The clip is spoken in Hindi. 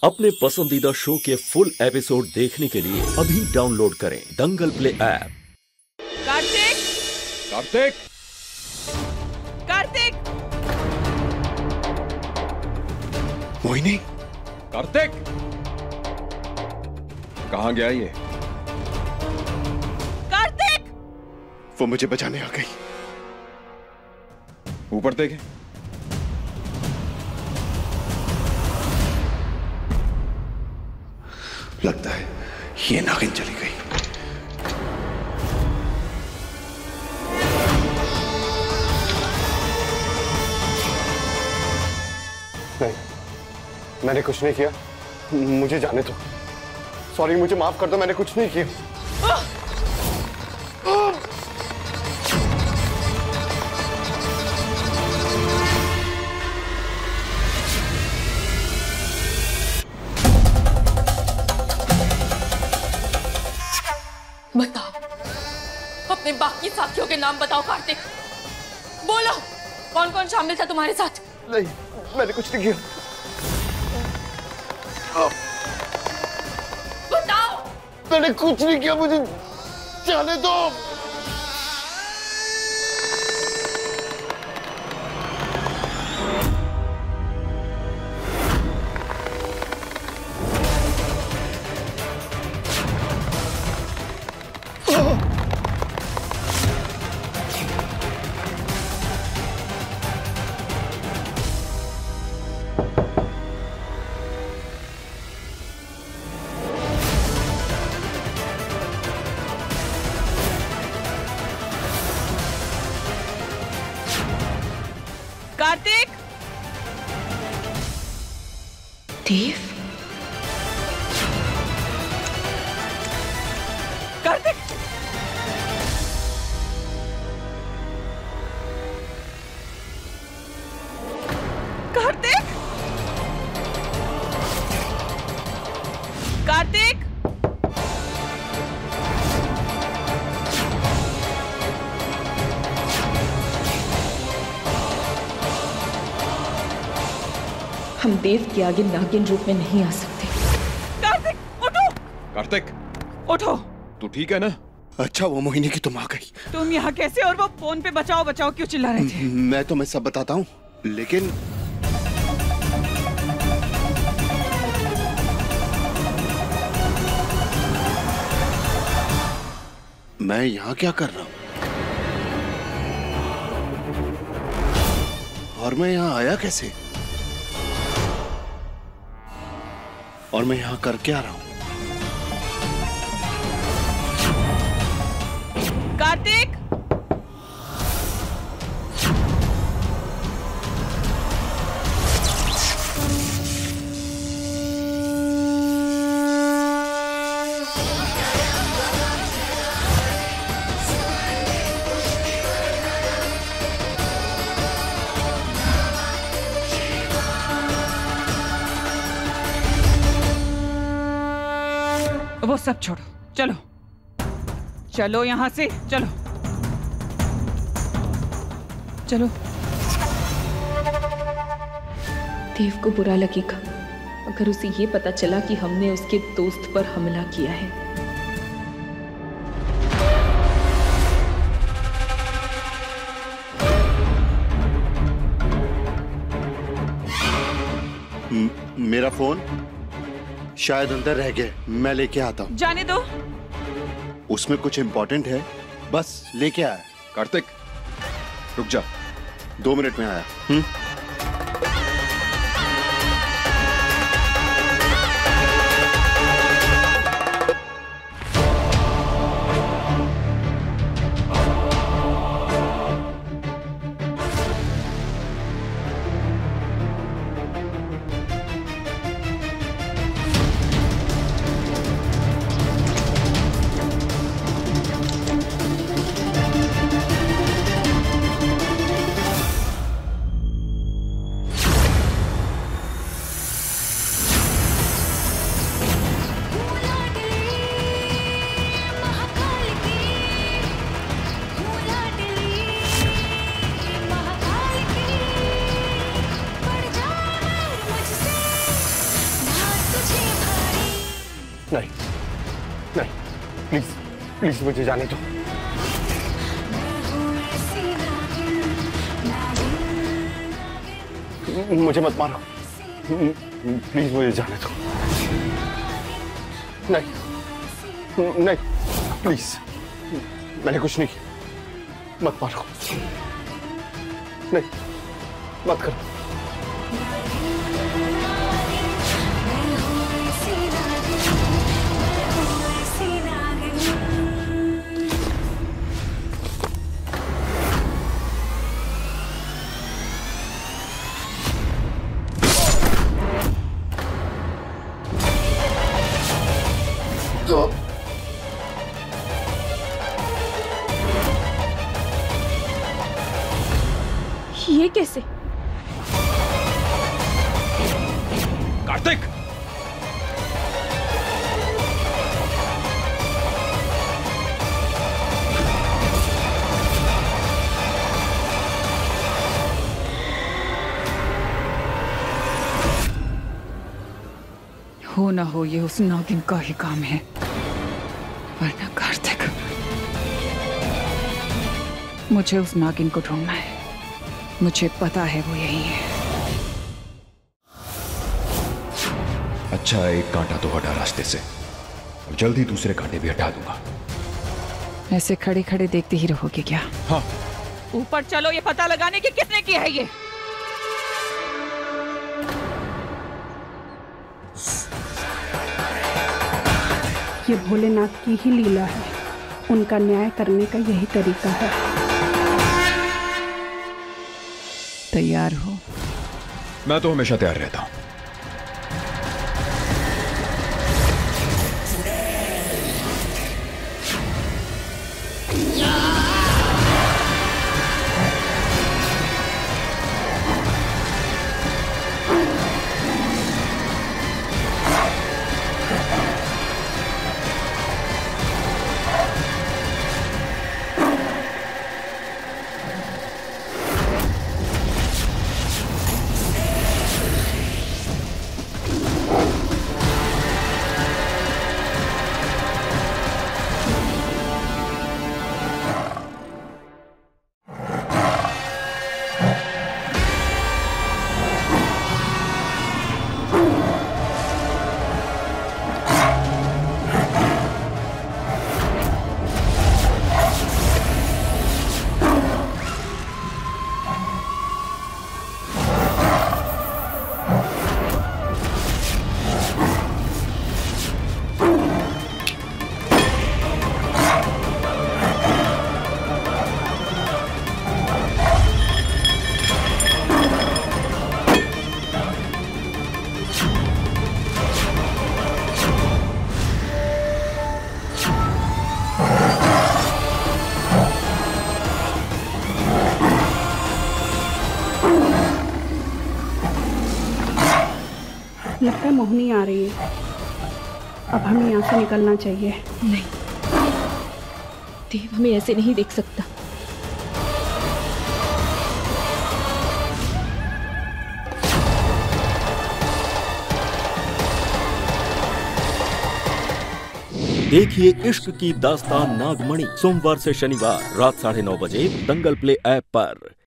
अपने पसंदीदा शो के फुल एपिसोड देखने के लिए अभी डाउनलोड करें दंगल प्ले ऐप। कार्तिक! कार्तिक! कार्तिक! मोहिनी! कार्तिक! कहाँ गया ये? कार्तिक! वो मुझे बचाने आ गई। ऊपर देखे। लगता है ये नागिन चली गई। नहीं, मैंने कुछ नहीं किया। मुझे जाने दो। सॉरी, मुझे माफ कर दो, मैंने कुछ नहीं किया। बताओ, अपने बाकी साथियों के नाम बताओ कार्तिक। बोलो, कौन कौन शामिल था तुम्हारे साथ? नहीं, मैंने कुछ नहीं किया। बताओ। मैंने कुछ नहीं किया, मुझे जाने दो। कार्तिक! देव? कार्तिक! कार्तिक! कार्तिक! हम देव के आगे नागिन रूप में नहीं आ सकते। कार्तिक, उठो! कार्तिक! उठो! तू ठीक है ना? अच्छा, वो मोहिनी की तुम आ गई। तुम यहाँ कैसे? और वो फोन पे बचाओ बचाओ क्यों चिल्ला रहे थे? मैं तुम्हें सब बताता हूँ, लेकिन मैं यहाँ क्या कर रहा हूँ और मैं यहाँ आया कैसे और मैं यहाँ कर क्या रहा हूँ? कार्तिक! वो सब छोड़ो, चलो चलो यहाँ से, चलो चलो। देव को बुरा लगेगा अगर उसे ये पता चला कि हमने उसके दोस्त पर हमला किया है। मेरा फोन शायद अंदर रह गया, मैं लेके आता हूँ। जाने दो। उसमें कुछ इंपॉर्टेंट है, बस लेके आया। कार्तिक, रुक जा। 2 मिनट में आया। नहीं, प्लीज प्लीज मुझे जाने दो। मुझे मत मारो, प्लीज मुझे जाने दो। नहीं नहीं, प्लीज, मैंने कुछ नहीं किया, मत मारो, नहीं, मत करो। ये कैसे? कार्तिक! हो ना हो ये उस नागिन का ही काम है, वरना कार्तिक, मुझे उस नागिन को ढूंढना है। मुझे पता है वो यही है। अच्छा, एक कांटा तो हटा रास्ते से, और जल्दी दूसरे कांटे भी हटा दूंगा। ऐसे खड़े खड़े देखते ही रहोगे क्या? हाँ। ऊपर चलो, ये पता लगाने की किसने की है ये। ये भोलेनाथ की ही लीला है, उनका न्याय करने का यही तरीका है। तैयार हो? मैं तो हमेशा तैयार रहता हूं। लगता है मोहिनी आ रही है, अब हमें यहाँ से निकलना चाहिए। नहीं, देव हमें ऐसे नहीं देख सकता। देखिए इश्क की दास्तान नागमणि सोमवार से शनिवार रात 9:30 बजे दंगल प्ले ऐप पर।